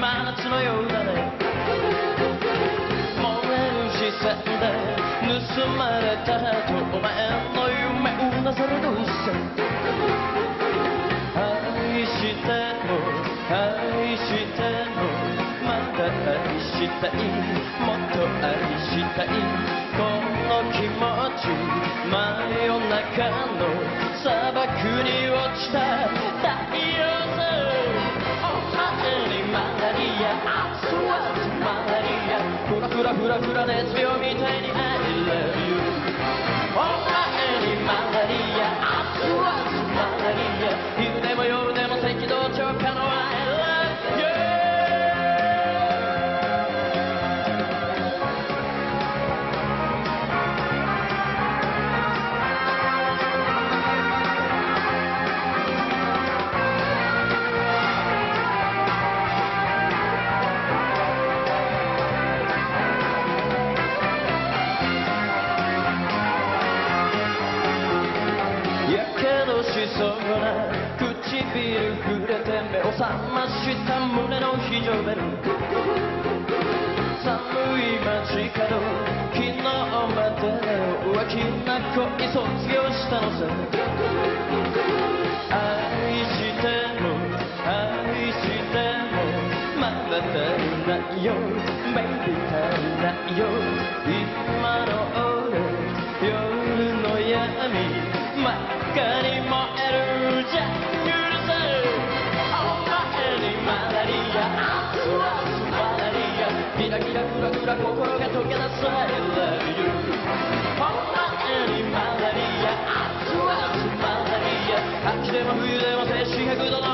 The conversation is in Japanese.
真夏のようだね。燃える視線で盗まれたとお前の夢うなされどうせ愛しても愛してもまだ愛したいもっと愛したいこの気持ち真夜中の砂漠に落ちた太陽さお前にマラリア熱々マラリアフラフラフラフラ熱病みたいに I love you お前にマラリア熱々マラリア昼でも夜でも赤道直下の I love youしそうな唇触れて目を覚ました胸の非常ベル寒い街角昨日まで浮気な恋卒業したのさ愛しても愛してもまだ足りないよ Baby 足りないよ今の俺夜の闇真っ赤に燃えるじゃ許せお前にマラリア熱々マラリアギラギラグラグラ心が溶け出す I love you お前にマラリア熱々マラリア秋でも冬でも静止100度の